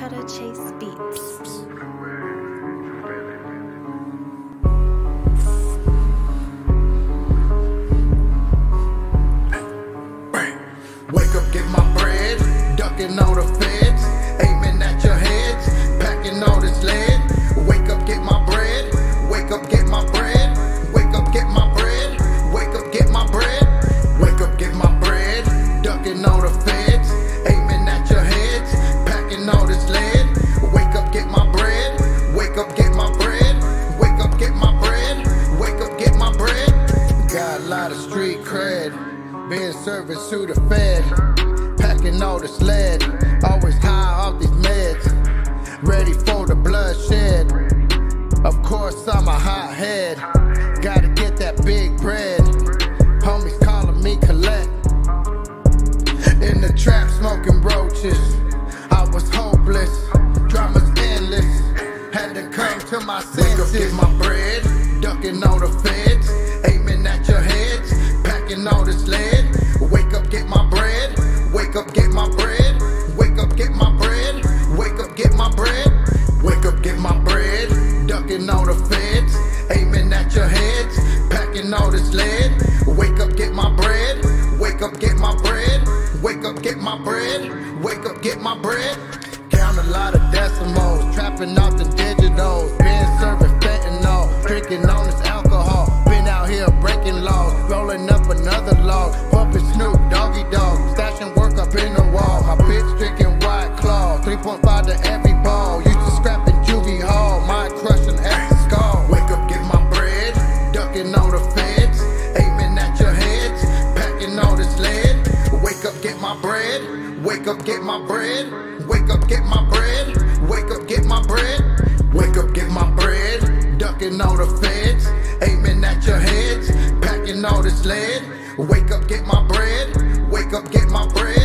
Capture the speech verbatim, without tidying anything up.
Shadow Chase Beats. Wake up, get my bread, ducking all the feds, aiming at your heads, packing all this lead. Wake up, get my bread, wake up, get my bread, wake up, get my bread, wake up, get my bread, wake up, get my bread, ducking all the feds, aiming at your heads, packing all this lead. Wake up, get my bread, wake up, get my bread, wake up, get my bread, wake up, get my bread. Got a lot of street cred, being service to the fed, packing all this lead, always high off these meds, ready for the bloodshed. Of course I'm a hothead, gotta get that big bread. Homies calling me collect, in the trap smoking roaches. I was hopeless, drama's endless, had to come to my senses. Wake up, get my bread, ducking all the feds, aiming at your heads, packing all this lead. Wake up, get my bread, wake up, get my bread, wake up, get my bread, wake up, get my bread, wake up, get my bread, ducking all the feds, aiming at your heads, packing all this lead. Wake up, get my bread, wake up, get my bread, wake up, get my bread, wake up, get my bread. Count a lot of decimals, trapping off the digitals, been serving fentanyl, drinking on this alcohol, been out here breaking laws, rolling up another log, pumping Snoop Doggy Dog, stashing work up in the wall. My bitch drinking White Claw, three point five to every ball. Used to scrap in juvie hall, mind crushing at the skull. Wake up, get my bread, ducking all the feds, aiming at your heads, packing all this lead. Wake up, get my bread, wake up, get my bread, wake up, get my bread, wake up, get my bread, wake up, get my bread, ducking all the feds, aiming at your heads, packing all this lead. Wake up, get my bread, wake up, get my bread.